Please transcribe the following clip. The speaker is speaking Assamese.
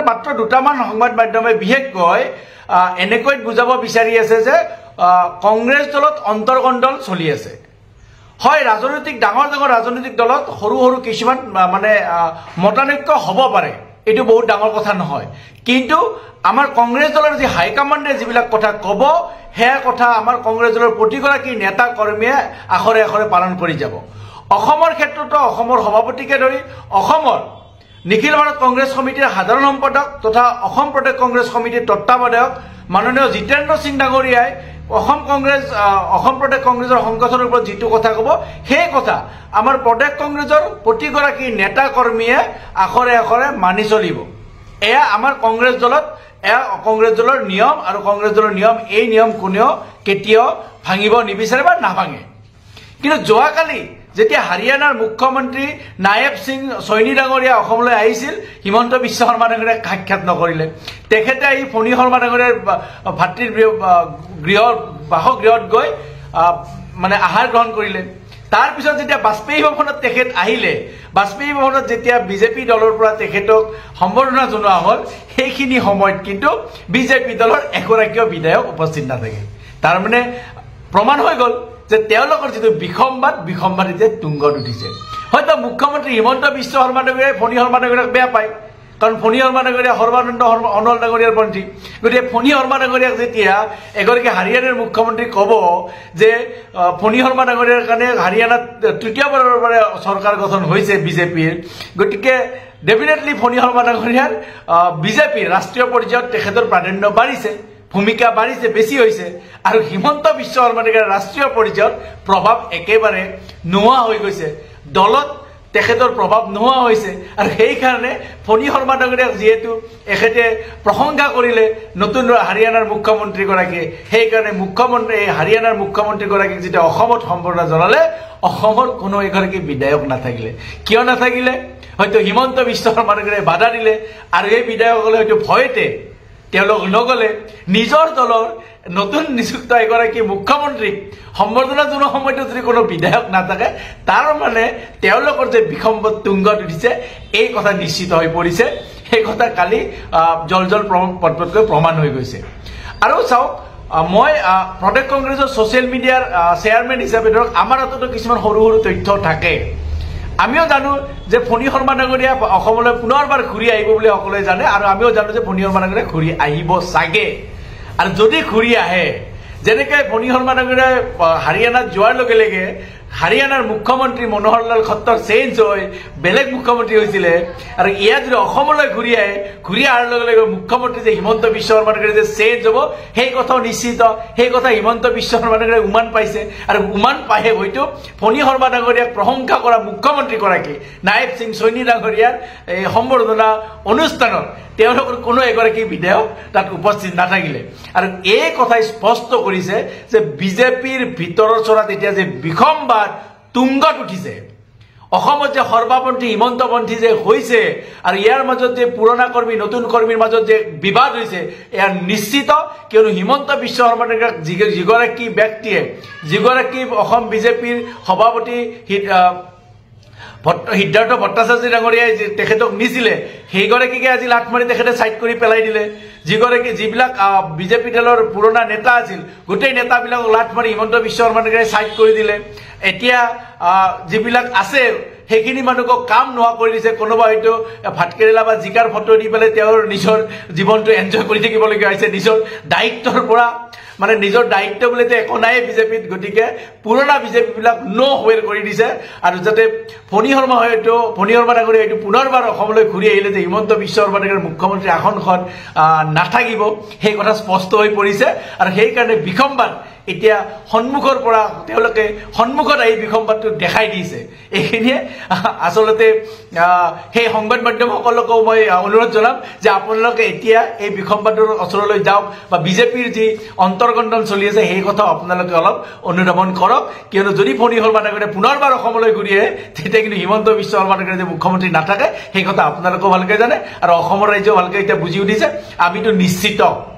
মাত্ৰ দুটামান সংবাদ মাধ্যমে বিশেষকৈ এনেকৈ বুজাব বিচাৰি আছে যে কংগ্ৰেছ দলত অন্তৰ্গণ্ডল চলি আছে হয় ৰাজনৈতিক ডাঙৰ ৰাজনৈতিক দলত সৰু কিছুমান মানে মতানৈক্য হ'ব পাৰে এটো বহুত ডাঙৰ কথা নহয় কিন্তু আমাৰ কংগ্ৰেছ দলৰ যি হাই কমাণ্ডে যিবিলাক কথা ক'ব হেয়া কথা আমাৰ কংগ্ৰেছ দলৰ প্ৰতিগৰাকী নেতা কৰ্মীয়ে আখৰে পালন কৰি যাব অসমৰ ক্ষেত্ৰতো অসমৰ সভাপতিকে ধৰি অসমৰ নিখিল ভাৰত কংগ্ৰেছ সমিতিৰ সাধাৰণ সম্পাদক তথা অসম প্ৰদেশ কংগ্ৰেছ সমিতিৰ তত্ত্বাৱধায়ক মাননীয় জিতেন্দ্ৰ সিং ডাঙৰীয়াই অসম প্ৰদেশ কংগ্ৰেছৰ সংগঠনৰ ওপৰত যিটো কথা ক'ব সেই কথা আমাৰ প্ৰদেশ কংগ্ৰেছৰ প্ৰতিগৰাকী নেতা কৰ্মীয়ে আখৰে মানি চলিব এয়া আমাৰ কংগ্ৰেছ দলত এয়া কংগ্ৰেছ দলৰ নিয়ম আৰু কংগ্ৰেছ দলৰ নিয়ম এই নিয়ম কোনেও কেতিয়াও ভাঙিব নিবিচাৰে বা নাভাঙে কিন্তু যোৱাকালি যেতিয়া হাৰিয়ানাৰ মুখ্যমন্ত্ৰী নায়েব সিং সৈনী ডাঙৰীয়া অসমলৈ আহিছিল হিমন্ত বিশ্ব শৰ্মা ডাঙৰীয়াক সাক্ষাৎ নকৰিলে তেখেতে এই ফণী শৰ্মা ডাঙৰীয়াৰ ভাতৃৰ বাসগৃহত গৈ মানে আহাৰ গ্ৰহণ কৰিলে তাৰ পিছত যেতিয়া বাজপেয়ী ভৱনত তেখেত আহিলে বাজপেয়ী ভৱনত যেতিয়া বিজেপি দলৰ পৰা তেখেতক সম্বৰ্ধনা জনোৱা হ'ল সেইখিনি সময়ত কিন্তু বিজেপি দলৰ এগৰাকীও বিধায়ক উপস্থিত নাথাকে তাৰ মানে প্ৰমাণ হৈ গ'ল যে তেওঁলোকৰ যিটো বিসম্বাদ এতিয়া তুংগত উঠিছে হয়তো মুখ্যমন্ত্ৰী হিমন্ত বিশ্ব শৰ্মা ডাঙৰীয়াই ফণী শৰ্মা ডাঙৰীয়াক বেয়া পায় কাৰণ ফণী শৰ্মা ডাঙৰীয়া সৰ্বানন্দ সোণোৱাল ডাঙৰীয়াৰ পন্থী গতিকে ফণী শৰ্মা ডাঙৰীয়াক যেতিয়া এগৰাকী হাৰিয়ানাৰ মুখ্যমন্ত্ৰী ক'ব যে ফণী শৰ্মা ডাঙৰীয়াৰ কাৰণে হাৰিয়ানাত তৃতীয়বাৰৰ বাবে চৰকাৰ গঠন হৈছে বিজেপিৰ গতিকে ডেফিনেটলি ফণী শৰ্মা ডাঙৰীয়াৰ বিজেপিৰ ৰাষ্ট্ৰীয় পৰ্যায়ত তেখেতৰ প্ৰাধান্য বাঢ়িছে ভূমিকা বাঢ়িছে বেছি হৈছে আৰু হিমন্ত বিশ্ব শৰ্মা ডাঙৰীয়াৰ ৰাষ্ট্ৰীয় পৰ্যায়ত প্ৰভাৱ একেবাৰে নোহোৱা হৈ গৈছে দলত তেখেতৰ প্ৰভাৱ নোহোৱা হৈছে আৰু সেই কাৰণে ফণী শৰ্মা ডাঙৰীয়াক যেহেতু এখেতে প্ৰশংসা কৰিলে নতুন হাৰিয়ানাৰ মুখ্যমন্ত্ৰী গৰাকীয়ে সেই কাৰণে হাৰিয়ানাৰ মুখ্যমন্ত্ৰী গৰাকীক যেতিয়া অসমত সম্বৰ্ধনা জনালে অসমৰ কোনো এগৰাকী বিধায়ক নাথাকিলে কিয় নাথাকিলে হয়তো হিমন্ত বিশ্ব শৰ্মা ডাঙৰীয়াই বাধা দিলে আৰু এই বিধায়কসকলে হয়তো ভয়তে তেওঁলোক নগলে নিজৰ দলৰ নতুন নিযুক্ত এগৰাকী মুখ্যমন্ত্ৰীক সম্বৰ্ধনা জনোৱা সময়তো যদি কোনো বিধায়ক নাথাকে তাৰ মানে তেওঁলোকৰ যে বিসম্বাদ তুংগত উঠিছে এই কথা নিশ্চিত হৈ পৰিছে সেই কথা কালি জল পটপটকৈ প্ৰমাণ হৈ গৈছে আৰু চাওক মই প্ৰদেশ কংগ্ৰেছৰ ছ'চিয়েল মিডিয়াৰ চেয়াৰমেন হিচাপে ধৰক আমাৰ হাততো কিছুমান সৰু তথ্য থাকে আমিও জানো যে ফণী শৰ্মা ডাঙৰীয়া অসমলৈ পুনৰবাৰ ঘূৰি আহিব বুলি সকলোৱে জানে আৰু আমিও জানো যে ফণী শৰ্মা ডাঙৰীয়া ঘূৰি আহিব চাগে আৰু যদি ঘূৰি আহে যেনেকৈ ফণী শৰ্মা ডাঙৰীয়াই হাৰিয়ানাত যোৱাৰ লগে লগে হাৰিয়ানাৰ মুখ্যমন্ত্ৰী মনোহৰ লাল খট্টৰ চেঞ্জ হৈ বেলেগ মুখ্যমন্ত্ৰী হৈছিলে আৰু ইয়াত যদি অসমলৈ ঘূৰি অহাৰ লগে লগে মুখ্যমন্ত্ৰী যে হিমন্ত বিশ্ব শৰ্মা ডাঙৰীয়া যে চেঞ্জ হ'ব সেই কথাও নিশ্চিত সেই কথা হিমন্ত বিশ্ব শৰ্মা ডাঙৰীয়াই উমান পাইছে আৰু উমান পাইহে হয়তো ফণী শৰ্মা ডাঙৰীয়াক প্ৰশংসা কৰা মুখ্যমন্ত্ৰীগৰাকী নায়েব সিং সৈনী ডাঙৰীয়াৰ এই সম্বৰ্ধনা অনুষ্ঠানত তেওঁলোকৰ কোনো এগৰাকী বিধায়ক তাত উপস্থিত নাথাকিলে আৰু এই কথাই স্পষ্ট কৰিছে যে বিজেপিৰ ভিতৰৰ চৰাত এতিয়া যে বিসম্বাদ তুংগত উঠিছে অসমত যে সৰ্বাপন্থী হিমন্তপন্থী যে হৈছে আৰু ইয়াৰ মাজত যে পুৰণা কৰ্মী নতুন কৰ্মীৰ মাজত যে বিবাদ হৈছে এয়া নিশ্চিত কিয়নো হিমন্ত বিশ্ব শৰ্মা ডাঙৰীয়াক যিগৰাকী ব্যক্তিয়ে যিগৰাকী অসম বিজেপিৰ সভাপতি সিদ্ধাৰ্থ ভট্টাচাৰ্য ডাঙৰীয়াই তেখেতক নিছিলে সেইগৰাকীকে আজি লাট মাৰি তেখেতে ছাইড কৰি পেলাই দিলে যিবিলাক বিজেপি দলৰ পুৰণা নেতা আছিল গোটেই নেতাবিলাকক লাট মাৰি হিমন্ত বিশ্ব শৰ্মা ডাঙৰীয়াই ছাইড কৰি দিলে এতিয়া যিবিলাক আছে সেইখিনি মানুহক কাম নোহোৱা কৰি দিছে কোনোবা হয়তো ভাতকেৰেলা বা জিকাৰ ফটো দি পেলাই তেওঁৰ নিজৰ জীৱনটো এনজয় কৰি থাকিবলগীয়া হৈছে নিজৰ দায়িত্বৰ পৰা মানে নিজৰ দায়িত্ব বুলিতে একো নাই বিজেপিত গতিকে পুৰণা বিজেপিবিলাক ৱেৰ কৰি দিছে আৰু যাতে ফণী শৰ্মা ডাঙৰীয়া হয়তো পুনৰবাৰ অসমলৈ ঘূৰি আহিলে যে হিমন্ত বিশ্ব শৰ্মা ডাঙৰীয়াৰ মুখ্যমন্ত্ৰী আসনখন নাথাকিব সেই কথা স্পষ্ট হৈ পৰিছে আৰু সেইকাৰণে বিসম্বাদ এতিয়া সন্মুখৰ পৰা তেওঁলোকে সন্মুখত আহি বিসম্বাদটো দেখাই দিছে এইখিনিয়ে আচলতে সেই সংবাদ মাধ্যমসকলকো মই অনুৰোধ জনাম যে আপোনালোকে এতিয়া এই বিসম্বাদৰ ওচৰলৈ যাওক বা বিজেপিৰ যি অন্তৰ্গণ্ডন চলি আছে সেই কথা আপোনালোকে অলপ অনুধাৱন কৰক কিয়নো যদি ফণী শৰ্মা ডাঙৰীয়াই পুনৰবাৰ অসমলৈ ঘূৰি আহে তেতিয়া কিন্তু হিমন্ত বিশ্ব শৰ্মা ডাঙৰীয়া যে মুখ্যমন্ত্ৰী নাথাকে সেই কথা আপোনালোকেও ভালকৈ জানে আৰু অসমৰ ৰাইজেও ভালকৈ এতিয়া বুজি উঠিছে আমিতো নিশ্চিত